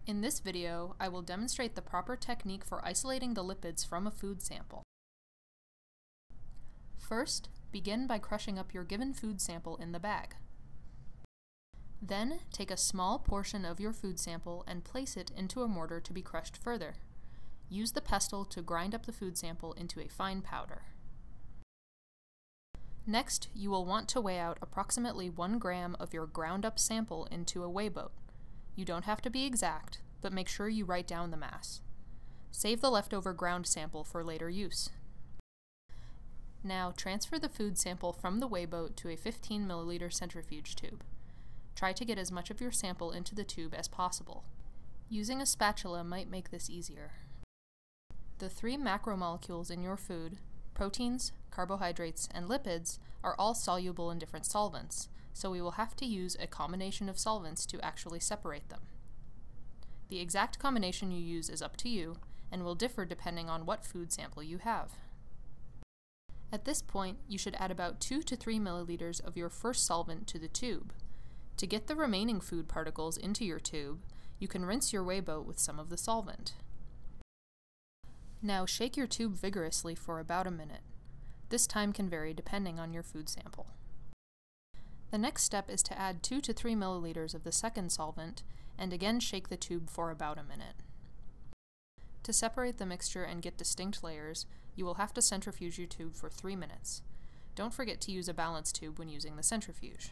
In this video, I will demonstrate the proper technique for isolating the lipids from a food sample. First, begin by crushing up your given food sample in the bag. Then, take a small portion of your food sample and place it into a mortar to be crushed further. Use the pestle to grind up the food sample into a fine powder. Next, you will want to weigh out approximately 1 gram of your ground up sample into a weigh boat. You don't have to be exact, but make sure you write down the mass. Save the leftover ground sample for later use. Now transfer the food sample from the weigh boat to a 15 milliliter centrifuge tube. Try to get as much of your sample into the tube as possible. Using a spatula might make this easier. The 3 macromolecules in your food, proteins, carbohydrates, and lipids, are all soluble in different solvents, so we will have to use a combination of solvents to actually separate them. The exact combination you use is up to you, and will differ depending on what food sample you have. At this point, you should add about 2 to 3 milliliters of your first solvent to the tube. To get the remaining food particles into your tube, you can rinse your weigh boat with some of the solvent. Now shake your tube vigorously for about a minute. This time can vary depending on your food sample. The next step is to add 2 to 3 milliliters of the second solvent and again shake the tube for about a minute. To separate the mixture and get distinct layers, you will have to centrifuge your tube for 3 minutes. Don't forget to use a balance tube when using the centrifuge.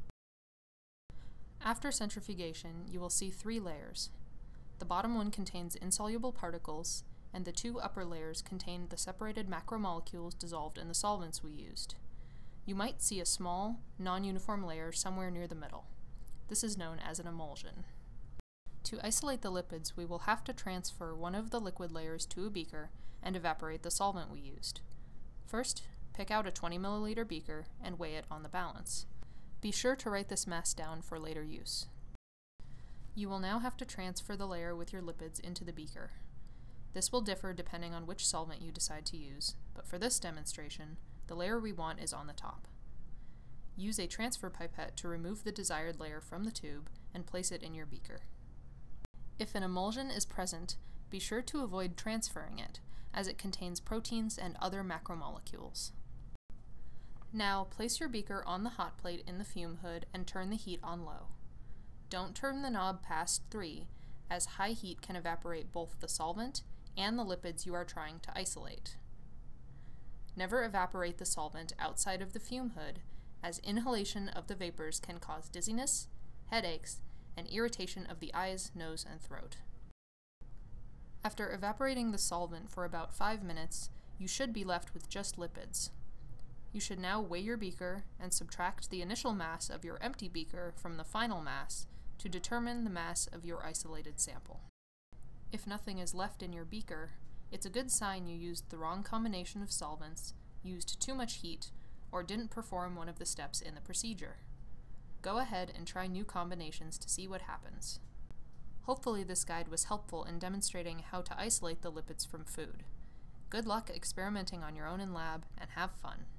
After centrifugation, you will see 3 layers. The bottom one contains insoluble particles, and the 2 upper layers contain the separated macromolecules dissolved in the solvents we used. You might see a small, non-uniform layer somewhere near the middle. This is known as an emulsion. To isolate the lipids, we will have to transfer one of the liquid layers to a beaker and evaporate the solvent we used. First, pick out a 20 milliliter beaker and weigh it on the balance. Be sure to write this mass down for later use. You will now have to transfer the layer with your lipids into the beaker. This will differ depending on which solvent you decide to use, but for this demonstration, the layer we want is on the top. Use a transfer pipette to remove the desired layer from the tube and place it in your beaker. If an emulsion is present, be sure to avoid transferring it, as it contains proteins and other macromolecules. Now, place your beaker on the hot plate in the fume hood and turn the heat on low. Don't turn the knob past 3, as high heat can evaporate both the solvent and the lipids you are trying to isolate. Never evaporate the solvent outside of the fume hood, as inhalation of the vapors can cause dizziness, headaches, and irritation of the eyes, nose, and throat. After evaporating the solvent for about 5 minutes, you should be left with just lipids. You should now weigh your beaker and subtract the initial mass of your empty beaker from the final mass to determine the mass of your isolated sample. If nothing is left in your beaker, it's a good sign you used the wrong combination of solvents, used too much heat, or didn't perform one of the steps in the procedure. Go ahead and try new combinations to see what happens. Hopefully this guide was helpful in demonstrating how to isolate the lipids from food. Good luck experimenting on your own in lab, and have fun!